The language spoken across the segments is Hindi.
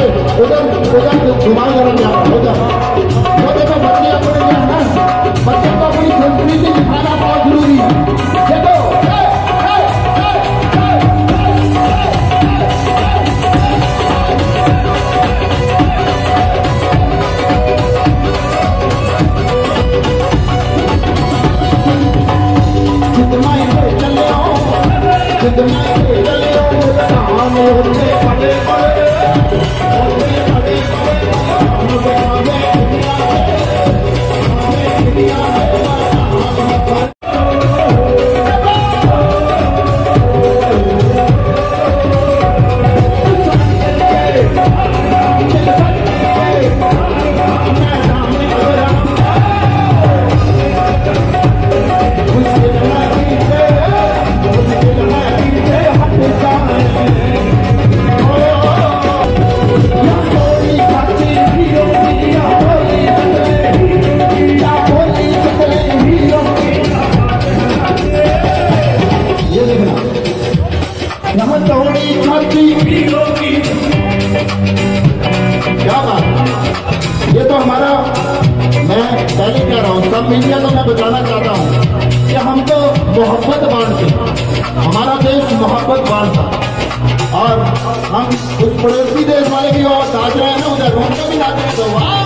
उधर उधर घुमा कर उधर वो देखो बच्चे अपने जो है ना, बच्चे को अपनी संस्कृति दिखाना बहुत जरूरी है। देखो क्या बात, ये तो हमारा, मैं पहले कह रहा हूँ, सब मीडिया को मैं बताना चाहता हूँ कि हम तो मोहब्बत बांटते, हमारा देश मोहब्बत बांटता, और हम उस पड़ोसी देश वाले भी और नाच रहे हैं ना, उधर उनको भी नाच रहे तो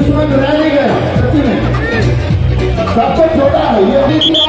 दुश्मन रह नहीं गया, सच्ची में सबको छोड़ा है ये